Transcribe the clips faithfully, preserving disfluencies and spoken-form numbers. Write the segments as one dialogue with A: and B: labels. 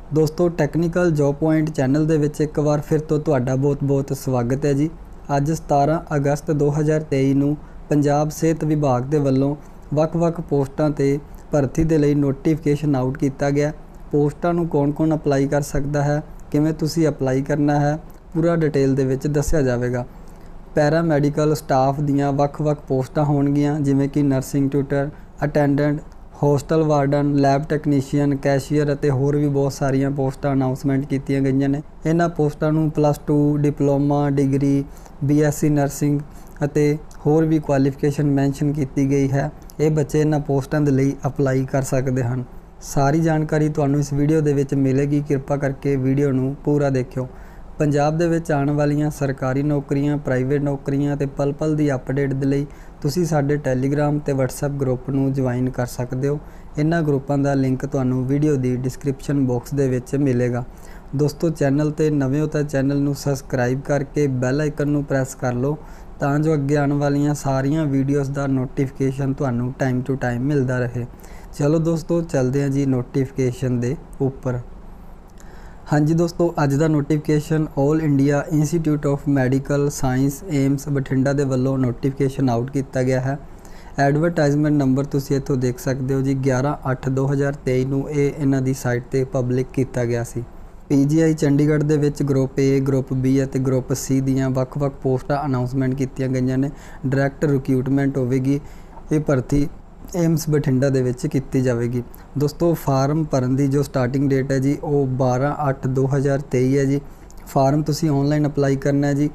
A: दोस्तों technical job point channel दे विच एक बार फिर तो तुहाडा बहुत बहुत स्वागत है जी। अज सतारह अगस्त दो हज़ार तेई नूं पंजाब सेहत विभाग दे वल्लों वख-वख पोस्टां ते भर्ती दे लई नोटिफिकेशन आउट किया गया। पोस्टां नूं कौन कौन अपलाई कर सकता है, किवें तुसीं अपलाई करना है, पूरा डिटेल दे विच दस्सिया जावेगा। पैरा मैडिकल स्टाफ दियां वख-वख पोस्टां होणगीਆਂ जिवें कि nursing tutor, attendant, hostel warden, lab technician, cashier ਅਤੇ ਹੋਰ भी बहुत सारिया पोस्टां अनाउंसमेंट कीतियां गईयां ने। इन्हां पोस्टां नूं plus two diploma degree B S C nursing ਅਤੇ होर भी क्वालिफिकेशन मैंशन की गई है। ये बच्चे इन्हां पोस्टां दे लई अपलाई कर सकते हैं। सारी जानकारी तुहानूं इस वीडियो दे विच मिलेगी, कृपा करके वीडियो नूं पूरा देखियो। पंजाब दे विच आने वालियां सरकारी नौकरियां, प्राइवेट नौकरियां ते पल पल दी अपडेट दे लई तुसीं साडे टैलीग्राम ते वट्सएप ग्रुप नूं ज्वाइन कर सकते हो। इन्हां ग्रुपां दा लिंक तुहानूं वीडियो दी डिस्क्रिप्शन बॉक्स दे विच मिलेगा। दोस्तों चैनल ते नवें हो तां चैनल नूं सबसक्राइब करके बैल आइकन नूं प्रेस कर लो तां जो अगे आने वालियां सारियां वीडियोज़ दा नोटिफिकेशन तुहानूं टाइम टू टाइम मिलता रहे। चलो दोस्तों चलते हैं जी नोटिफिकेशन दे उपर। हाँ जी दोस्तों, अज का notification all India institute of medical science AIIMS Bathinda के वलों नोटिफिकेशन आउट किया गया है। एडवरटाइजमेंट नंबर तुसी इत्थों देख सकते हो जी, ग्यारह अठ दो हज़ार तेई नूं ये इन्हां दी साइट ते पब्लिक किया गया सी। पी जी आई चंडीगढ़ दे विच ग्रुप ए, ग्रुप बी ਅਤੇ ग्रुप सी दियां वख-वख पोस्टां अनाउंसमेंट कीतियां गईयां ने। डायरैक्ट रिक्रूटमेंट होवेगी। ये भर्ती एम्स बठिंडा दे विच कीती जाएगी। दोस्तों फार्म भरन की जो स्टार्टिंग डेट है जी वो बारह अठ दो हज़ार तेई है जी। फार्म तुसी ऑनलाइन अपलाई करना है जी।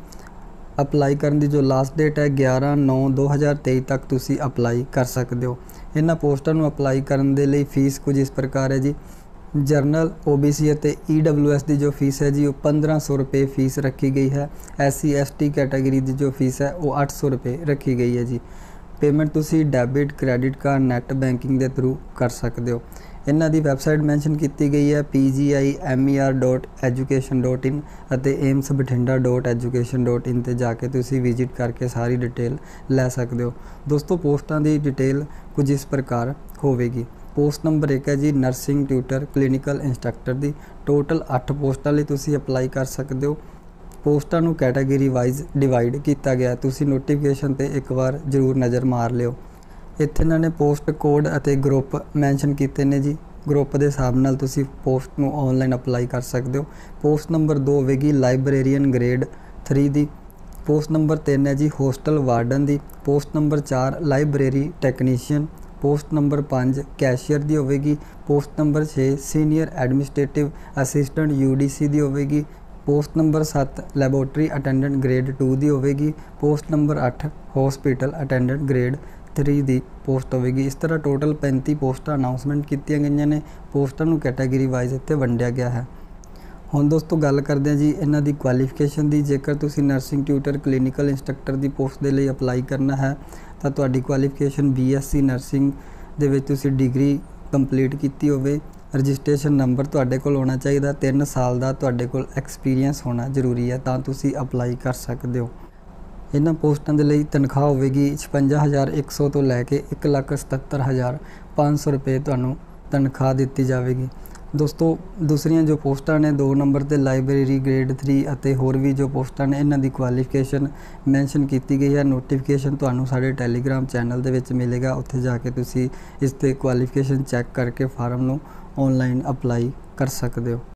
A: अपलाई करने की जो लास्ट डेट है ग्यारह नौ दो हज़ार तेई तक तुसी अपलाई कर सकते हो। इन्हां पोस्टां नूं अपलाई करने के लिए फीस कुछ इस प्रकार है जी। जरनल ओ बी सी और ई डब्ल्यू एस की जो फीस है जी वो पंद्रह सौ रुपये फीस रखी गई है। S C S T category की जो फीस है वो अठ सौ रुपये रखी गई है जी। पेमेंट तुसी debit credit card net banking के थ्रू कर सकते हो। इन्हां दी वैबसाइट मैंशन की गई है P G I M E R dot education dot in और AIIMS Bathinda dot education dot in पर जाके तुसी विजिट करके सारी डिटेल लै सकते हो। दोस्तों पोस्टां की डिटेल कुछ इस प्रकार होवेगी। पोस्ट नंबर एक है जी नर्सिंग ट्यूटर क्लिनिकल इंस्ट्रक्टर की। टोटल अठ पोस्टां लई तुसी अपलाई कर सकते हो। पोस्टां नूं कैटेगरी वाइज डिवाइड किया गया। तुसी नोटिफिकेशन ते एक बार जरूर नज़र मार लियो। इत्थे इन्हां ने पोस्ट कोड अते ग्रुप मैंशन कीते ने जी। ग्रुप के हिसाब नाल तुसी पोस्ट नूं ऑनलाइन अपलाई कर सकते हो। पोस्ट नंबर दो होवेगी लाइब्रेरीयन ग्रेड थ्री की। पोस्ट नंबर तीन है जी होस्टल वार्डन की। पोस्ट नंबर चार लाइब्रेरी टैक्नीशियन। पोस्ट नंबर पाँच कैशियर की होवेगी। पोस्ट नंबर छे senior administrative assistant U D C की होवेगी। पोस्ट नंबर सत्त लैबोरेटरी अटेंडेंट ग्रेड टू की होवेगी। पोस्ट नंबर अठ हॉस्पिटल अटेंडेंट ग्रेड थ्री की पोस्ट होवेगी। इस तरह टोटल पैंती पोस्टां अनाउंसमेंट की गई ने। पोस्टां नूं कैटेगरी वाइज इत्थे वंडिया गया है। हुण दोस्तों गल करते हैं जी इन्हां दी क्वालिफिकेशन की। जेकर तुसी नर्सिंग ट्यूटर क्लिनिकल इंस्ट्रक्टर की पोस्ट के लिए अपलाई करना है तो तुहाडी qualification B S C nursing दे विच तुसी डिग्री कंप्लीट की होवे। रजिस्ट्रेशन नंबर तुहाडे कोल होना चाहिए। तीन साल का तुहाडे कोल एक्सपीरियंस होना जरूरी है तां तुसी अपलाई कर सकते हो। इन्हां पोस्टां दे लई तनख्वाह होवेगी छपंजा हज़ार एक सौ तो लैके एक लख सतहत्तर हज़ार पाँच सौ रुपये तुहानूं तनख्वाह दी जाएगी। दोस्तों दूसरियां जो पोस्टां ने दो नंबर ते लाइब्रेरी ग्रेड थ्री अते होर भी जो पोस्टां ने इन्हां दी क्वालिफिकेशन मैंशन की गई है। नोटिफिकेशन तुहानूं साडे टैलीग्राम चैनल दे विच मिलेगा। उत्थे जाके तुसी इस ते क्वालिफिकेशन चैक करके फार्म नूं ऑनलाइन अपलाई कर सकते हो।